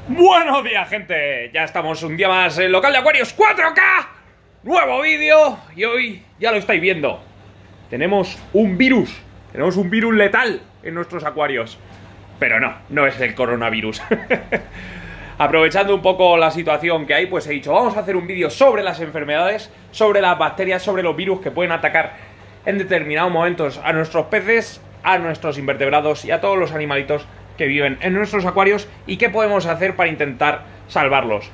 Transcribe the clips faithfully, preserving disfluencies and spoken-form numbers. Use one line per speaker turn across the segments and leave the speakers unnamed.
Buenos días, gente. Ya estamos un día más en local de Acuarios cuatro K. Nuevo vídeo. Y hoy ya lo estáis viendo. Tenemos un virus. Tenemos un virus letal en nuestros acuarios. Pero no, no es el coronavirus. Aprovechando un poco la situación que hay, pues he dicho, vamos a hacer un vídeo sobre las enfermedades, sobre las bacterias, sobre los virus que pueden atacar en determinados momentos a nuestros peces, a nuestros invertebrados y a todos los animalitos que viven en nuestros acuarios y qué podemos hacer para intentar salvarlos.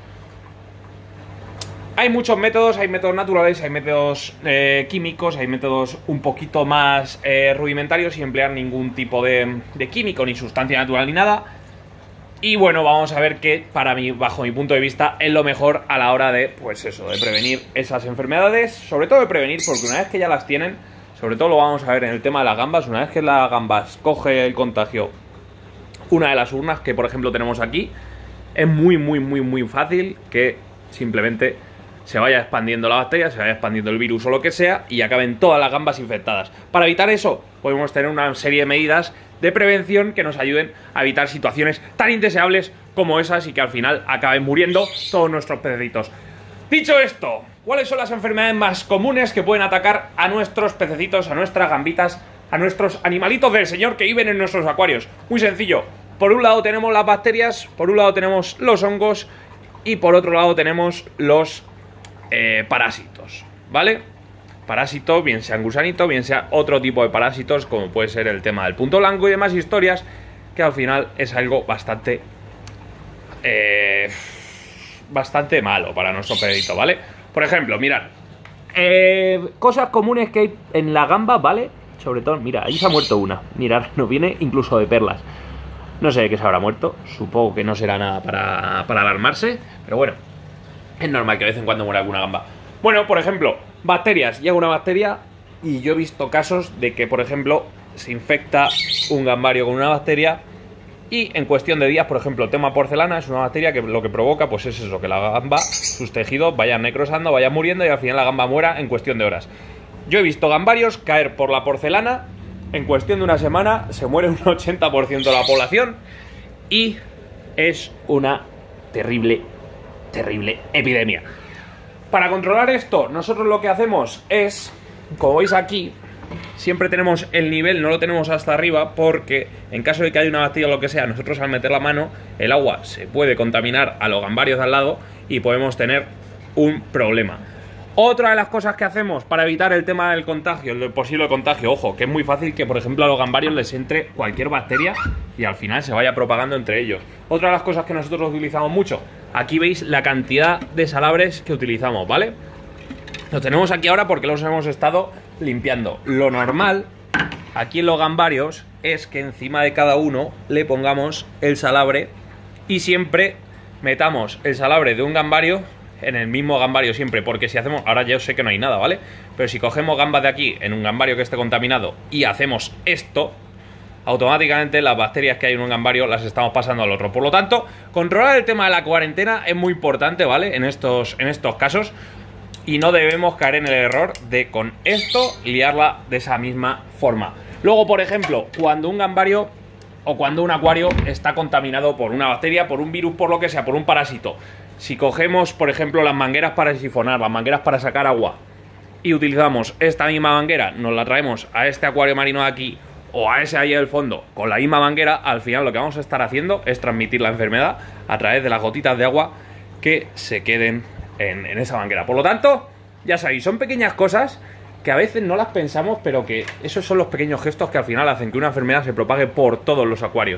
Hay muchos métodos, hay métodos naturales, hay métodos eh, químicos, hay métodos un poquito más eh, rudimentarios sin emplear ningún tipo de, de químico, ni sustancia natural, ni nada. Y bueno, vamos a ver qué, para mí, bajo mi punto de vista, es lo mejor a la hora de, pues eso, de prevenir esas enfermedades. Sobre todo de prevenir, porque una vez que ya las tienen, sobre todo lo vamos a ver en el tema de las gambas, una vez que las gambas coge el contagio, una de las urnas que por ejemplo tenemos aquí, es muy muy muy muy fácil que simplemente se vaya expandiendo la bacteria, se vaya expandiendo el virus o lo que sea y acaben todas las gambas infectadas. Para evitar eso podemos tener una serie de medidas de prevención que nos ayuden a evitar situaciones tan indeseables como esas y que al final acaben muriendo todos nuestros pececitos. Dicho esto, ¿cuáles son las enfermedades más comunes que pueden atacar a nuestros pececitos, a nuestras gambitas, a nuestros animalitos del señor que viven en nuestros acuarios? Muy sencillo. Por un lado tenemos las bacterias, por un lado tenemos los hongos y por otro lado tenemos los eh, parásitos, ¿vale? Parásitos, bien sean gusanitos, bien sea otro tipo de parásitos, como puede ser el tema del punto blanco y demás historias, que al final es algo bastante eh, bastante malo para nuestro pececito, ¿vale? Por ejemplo, mirad, eh, cosas comunes que hay en la gamba, ¿vale? Sobre todo, mira, ahí se ha muerto una. Mirad, nos viene incluso de perlas. No sé de qué se habrá muerto. Supongo que no será nada para, para alarmarse. Pero bueno, es normal que de vez en cuando muera alguna gamba. Bueno, por ejemplo, bacterias. Llega una bacteria y yo he visto casos de que, por ejemplo, se infecta un gambario con una bacteria y en cuestión de días, por ejemplo, tema porcelana es una bacteria que lo que provoca, pues es eso, que la gamba, sus tejidos vayan necrosando, vayan muriendo y al final la gamba muera en cuestión de horas. Yo he visto gambarios caer por la porcelana, en cuestión de una semana se muere un ochenta por ciento de la población y es una terrible, terrible epidemia. Para controlar esto, nosotros lo que hacemos es, como veis aquí, siempre tenemos el nivel, no lo tenemos hasta arriba porque en caso de que haya una bacteria o lo que sea, nosotros al meter la mano, el agua se puede contaminar a los gambarios de al lado y podemos tener un problema. Otra de las cosas que hacemos para evitar el tema del contagio, el posible contagio, ojo, que es muy fácil que por ejemplo a los gambarios les entre cualquier bacteria y al final se vaya propagando entre ellos. Otra de las cosas que nosotros utilizamos mucho, aquí veis la cantidad de salabres que utilizamos, ¿vale? Los tenemos aquí ahora porque los hemos estado limpiando. Lo normal aquí en los gambarios es que encima de cada uno le pongamos el salabre y siempre metamos el salabre de un gambario en el mismo gambario siempre, porque si hacemos, ahora ya sé que no hay nada, ¿vale? Pero si cogemos gambas de aquí en un gambario que esté contaminado y hacemos esto, automáticamente las bacterias que hay en un gambario las estamos pasando al otro. Por lo tanto, controlar el tema de la cuarentena es muy importante, ¿vale? En estos, en estos casos, y no debemos caer en el error de con esto liarla de esa misma forma. Luego, por ejemplo, cuando un gambario o cuando un acuario está contaminado por una bacteria, por un virus, por lo que sea, por un parásito, si cogemos, por ejemplo, las mangueras para sifonar, las mangueras para sacar agua y utilizamos esta misma manguera, nos la traemos a este acuario marino de aquí o a ese ahí del fondo con la misma manguera, al final lo que vamos a estar haciendo es transmitir la enfermedad a través de las gotitas de agua que se queden en, en esa manguera. Por lo tanto, ya sabéis, son pequeñas cosas que a veces no las pensamos, pero que esos son los pequeños gestos que al final hacen que una enfermedad se propague por todos los acuarios.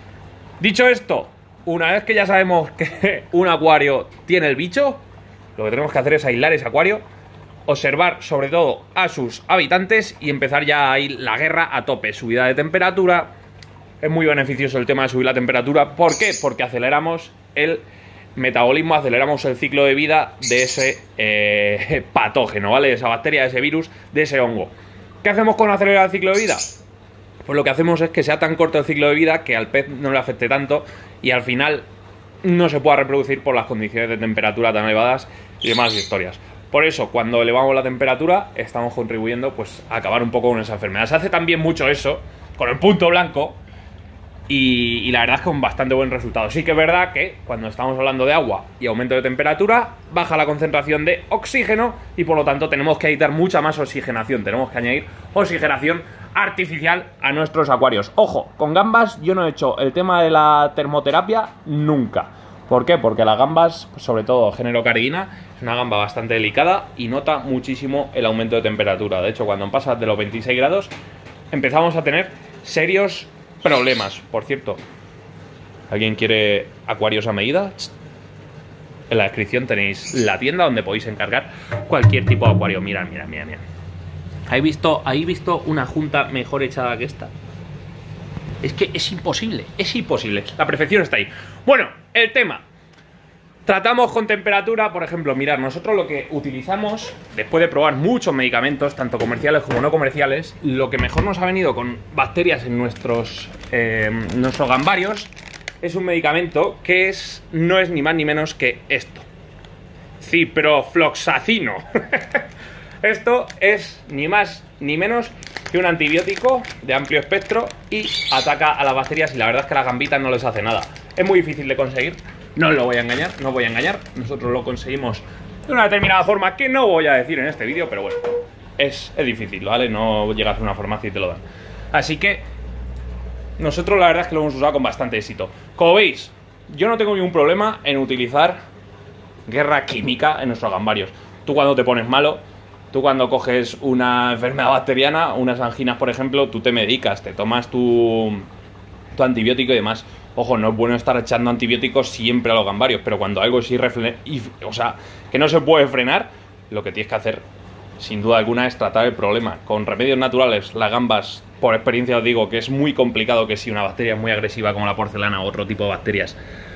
Dicho esto, una vez que ya sabemos que un acuario tiene el bicho, lo que tenemos que hacer es aislar ese acuario, observar sobre todo a sus habitantes y empezar ya a ir la guerra a tope. Subida de temperatura, es muy beneficioso el tema de subir la temperatura. ¿Por qué? Porque aceleramos el metabolismo, aceleramos el ciclo de vida de ese eh, patógeno, ¿vale? De esa bacteria, de ese virus, de ese hongo. ¿Qué hacemos con acelerar el ciclo de vida? Pues lo que hacemos es que sea tan corto el ciclo de vida que al pez no le afecte tanto y al final no se pueda reproducir por las condiciones de temperatura tan elevadas y demás historias. Por eso, cuando elevamos la temperatura, estamos contribuyendo pues a acabar un poco con esa enfermedad. Se hace también mucho eso con el punto blanco, Y, y la verdad es que un bastante buen resultado. Sí que es verdad que cuando estamos hablando de agua y aumento de temperatura, baja la concentración de oxígeno y por lo tanto tenemos que editar mucha más oxigenación. Tenemos que añadir oxigenación artificial a nuestros acuarios. Ojo, con gambas yo no he hecho el tema de la termoterapia nunca. ¿Por qué? Porque las gambas, sobre todo género Caridina, es una gamba bastante delicada y nota muchísimo el aumento de temperatura. De hecho, cuando pasa de los veintiséis grados, empezamos a tener serios problemas. Por cierto, ¿alguien quiere acuarios a medida? En la descripción tenéis la tienda donde podéis encargar cualquier tipo de acuario. Mirad, mirad, mirad, mirad. ¿Habéis visto, ¿habéis visto una junta mejor echada que esta? Es que es imposible, es imposible. La perfección está ahí. Bueno, el tema. Tratamos con temperatura, por ejemplo, mirad, nosotros lo que utilizamos, después de probar muchos medicamentos, tanto comerciales como no comerciales, lo que mejor nos ha venido con bacterias en nuestros, eh, nuestros gambarios, es un medicamento que es, no es ni más ni menos que esto. Ciprofloxacino. Esto es ni más ni menos que un antibiótico de amplio espectro y ataca a las bacterias y la verdad es que a las gambitas no les hace nada. Es muy difícil de conseguir. No os lo voy a engañar, no os voy a engañar. Nosotros lo conseguimos de una determinada forma que no voy a decir en este vídeo, pero bueno, es, es difícil, ¿vale? No llegas a una farmacia y te lo dan. Así que nosotros la verdad es que lo hemos usado con bastante éxito. Como veis, yo no tengo ningún problema en utilizar guerra química en nuestros gambarios. Tú cuando te pones malo, tú cuando coges una enfermedad bacteriana, unas anginas por ejemplo, tú te medicas, te tomas tu, tu antibiótico y demás. Ojo, no es bueno estar echando antibióticos siempre a los gambarios, pero cuando algo es irrefrenable, o sea, que no se puede frenar, lo que tienes que hacer, sin duda alguna, es tratar el problema. Con remedios naturales, las gambas, por experiencia os digo que es muy complicado que si una bacteria es muy agresiva como la porcelana u otro tipo de bacterias,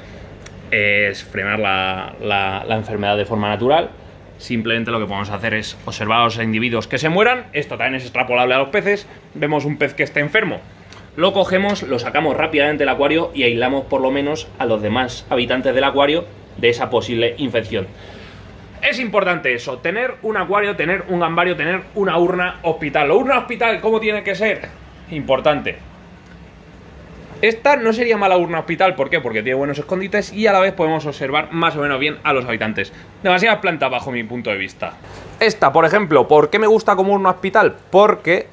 es frenar la, la, la enfermedad de forma natural. Simplemente lo que podemos hacer es observar a los individuos que se mueran. Esto también es extrapolable a los peces. Vemos un pez que esté enfermo, lo cogemos, lo sacamos rápidamente del acuario y aislamos por lo menos a los demás habitantes del acuario de esa posible infección. Es importante eso, tener un acuario, tener un gambario, tener una urna hospital. ¿La urna hospital cómo tiene que ser? Importante. Esta no sería mala urna hospital, ¿por qué? Porque tiene buenos escondites y a la vez podemos observar más o menos bien a los habitantes. Demasiadas plantas bajo mi punto de vista. Esta, por ejemplo, ¿por qué me gusta como urna hospital? Porque,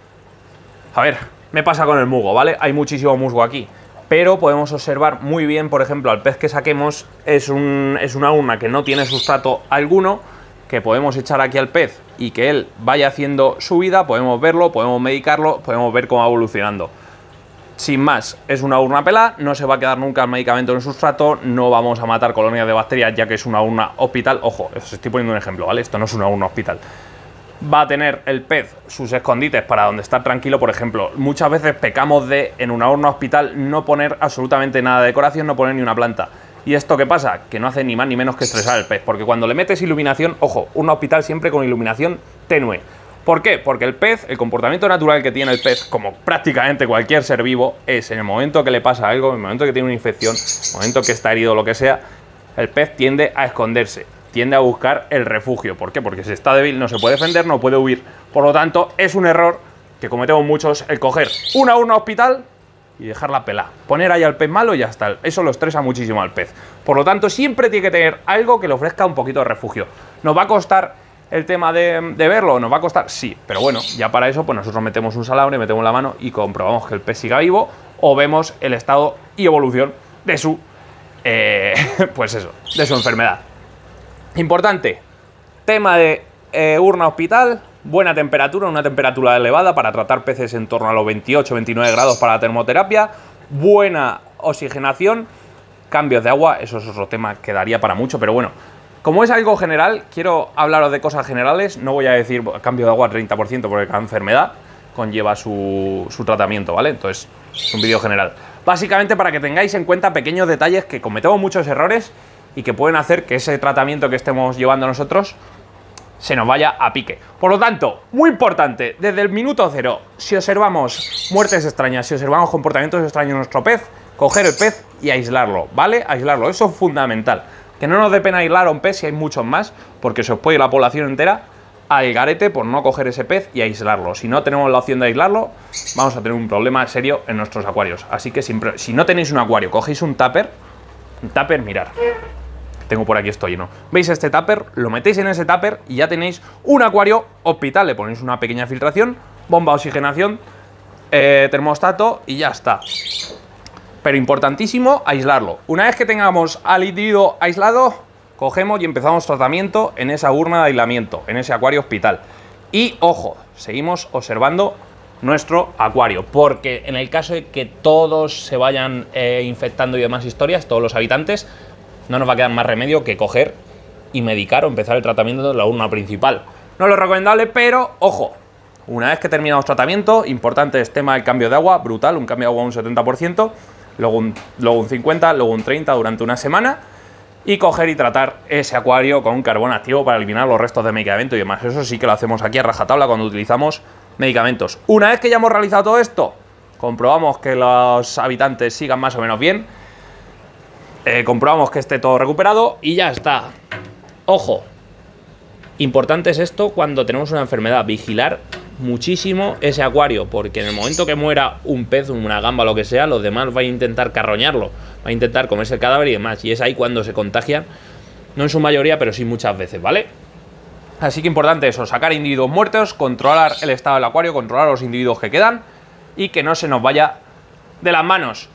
a ver, me pasa con el musgo, ¿vale? Hay muchísimo musgo aquí, pero podemos observar muy bien, por ejemplo, al pez que saquemos es, un, es una urna que no tiene sustrato alguno, que podemos echar aquí al pez y que él vaya haciendo su vida, podemos verlo, podemos medicarlo, podemos ver cómo va evolucionando. Sin más, es una urna pelada, no se va a quedar nunca el medicamento en el sustrato, no vamos a matar colonias de bacterias ya que es una urna hospital. Ojo, os estoy poniendo un ejemplo, ¿vale? Esto no es una urna hospital. Va a tener el pez sus escondites para donde estar tranquilo, por ejemplo. Muchas veces pecamos de, en una urna hospital, no poner absolutamente nada de decoración, no poner ni una planta. ¿Y esto qué pasa? Que no hace ni más ni menos que estresar al pez, porque cuando le metes iluminación, ojo, urna hospital siempre con iluminación tenue. ¿Por qué? Porque el pez, el comportamiento natural que tiene el pez, como prácticamente cualquier ser vivo, es en el momento que le pasa algo, en el momento que tiene una infección, en el momento que está herido o lo que sea, el pez tiende a esconderse, tiende a buscar el refugio. ¿Por qué? Porque si está débil no se puede defender, no puede huir. Por lo tanto, es un error que cometemos muchos el coger una urna hospital y dejarla pelada. Poner ahí al pez malo y ya está. Eso lo estresa muchísimo al pez. Por lo tanto, siempre tiene que tener algo que le ofrezca un poquito de refugio. ¿Nos va a costar el tema de, de verlo? ¿Nos va a costar? Sí, pero bueno, ya para eso pues nosotros metemos un salambre, metemos la mano y comprobamos que el pez siga vivo o vemos el estado y evolución de su, eh, pues eso, de su enfermedad. Importante, tema de eh, urna hospital, buena temperatura, una temperatura elevada para tratar peces en torno a los veintiocho veintinueve grados para la termoterapia, buena oxigenación, cambios de agua, eso es otro tema que daría para mucho, pero bueno. Como es algo general, quiero hablaros de cosas generales, no voy a decir cambio de agua treinta por ciento porque cada enfermedad conlleva su, su tratamiento, ¿vale? Entonces, es un vídeo general. Básicamente para que tengáis en cuenta pequeños detalles que cometemos muchos errores y que pueden hacer que ese tratamiento que estemos llevando nosotros se nos vaya a pique. Por lo tanto, muy importante, desde el minuto cero, si observamos muertes extrañas, si observamos comportamientos extraños en nuestro pez, coger el pez y aislarlo, ¿vale? Aislarlo, eso es fundamental. Que no nos dé pena aislar a un pez si hay muchos más, porque se os puede ir la población entera, al garete por no coger ese pez y aislarlo. Si no tenemos la opción de aislarlo, vamos a tener un problema serio en nuestros acuarios. Así que siempre, si no tenéis un acuario, cogéis un tupper, un tupper, mirar, tengo por aquí esto lleno. ¿Veis este tupper? Lo metéis en ese tupper y ya tenéis un acuario hospital. Le ponéis una pequeña filtración, bomba de oxigenación, eh, termostato y ya está. Pero importantísimo, aislarlo. Una vez que tengamos al individuo aislado, cogemos y empezamos tratamiento en esa urna de aislamiento, en ese acuario hospital. Y ojo, seguimos observando nuestro acuario, porque en el caso de que todos se vayan eh, infectando y demás historias, todos los habitantes, no nos va a quedar más remedio que coger y medicar o empezar el tratamiento de la urna principal. No es lo recomendable, pero ojo, una vez que terminamos tratamiento, importante es tema del cambio de agua, brutal, un cambio de agua un setenta por ciento, luego un, luego un cincuenta por ciento, luego un treinta por ciento durante una semana, y coger y tratar ese acuario con un carbón activo para eliminar los restos de medicamento y demás. Eso sí que lo hacemos aquí a rajatabla cuando utilizamos medicamentos. Una vez que ya hemos realizado todo esto, comprobamos que los habitantes sigan más o menos bien, eh, comprobamos que esté todo recuperado y ya está. Ojo, importante es esto cuando tenemos una enfermedad, vigilar muchísimo ese acuario, porque en el momento que muera un pez, una gamba, lo que sea, los demás van a intentar carroñarlo, van a intentar comerse el cadáver y demás, y es ahí cuando se contagian, no en su mayoría, pero sí muchas veces, ¿vale? Así que importante eso, sacar individuos muertos, controlar el estado del acuario, controlar los individuos que quedan y que no se nos vaya de las manos.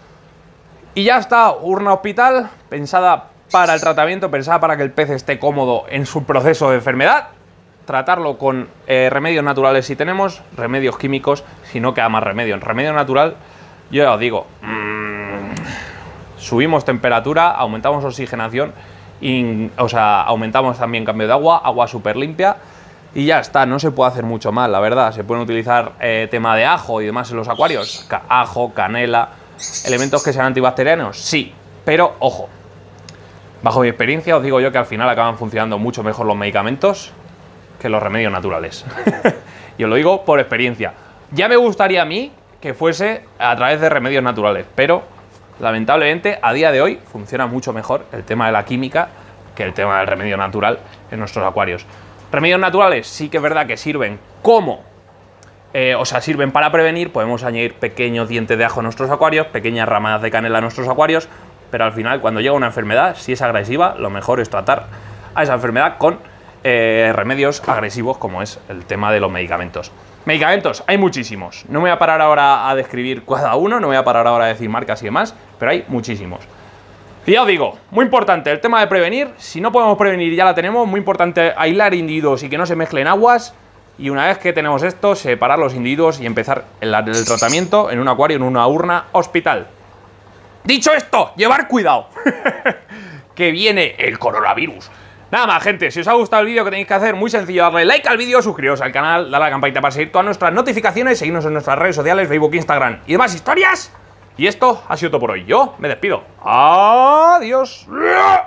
Y ya está, urna hospital, pensada para el tratamiento, pensada para que el pez esté cómodo en su proceso de enfermedad. Tratarlo con eh, remedios naturales si tenemos, remedios químicos si no queda más remedio. En remedio natural, yo ya os digo, mmm, subimos temperatura, aumentamos oxigenación, y, o sea, aumentamos también cambio de agua, agua súper limpia y ya está, no se puede hacer mucho más, la verdad. Se pueden utilizar eh, tema de ajo y demás en los acuarios, Ca ajo, canela, elementos que sean antibacterianos, sí, pero ojo, bajo mi experiencia os digo yo que al final acaban funcionando mucho mejor los medicamentos que los remedios naturales. Y os lo digo por experiencia. Ya me gustaría a mí que fuese a través de remedios naturales, pero lamentablemente a día de hoy funciona mucho mejor el tema de la química que el tema del remedio natural en nuestros acuarios. Remedios naturales sí que es verdad que sirven como, eh, o sea, sirven para prevenir. Podemos añadir pequeños dientes de ajo a nuestros acuarios, pequeñas ramadas de canela a nuestros acuarios, pero al final cuando llega una enfermedad, si es agresiva, lo mejor es tratar a esa enfermedad con Eh, remedios agresivos como es el tema de los medicamentos. Medicamentos, hay muchísimos. No me voy a parar ahora a describir cada uno, no voy a parar ahora a decir marcas y demás, pero hay muchísimos. Y ya os digo, muy importante el tema de prevenir. Si no podemos prevenir, ya la tenemos. Muy importante aislar individuos y que no se mezclen aguas. Y una vez que tenemos esto, separar los individuos y empezar el, el tratamiento en un acuario, en una urna hospital. Dicho esto, llevar cuidado, que viene el coronavirus. Nada más, gente, si os ha gustado el vídeo, que tenéis que hacer, muy sencillo, darle like al vídeo, suscribiros al canal, darle a la campanita para seguir todas nuestras notificaciones, seguirnos en nuestras redes sociales, Facebook, Instagram y demás historias. Y esto ha sido todo por hoy. Yo me despido. Adiós.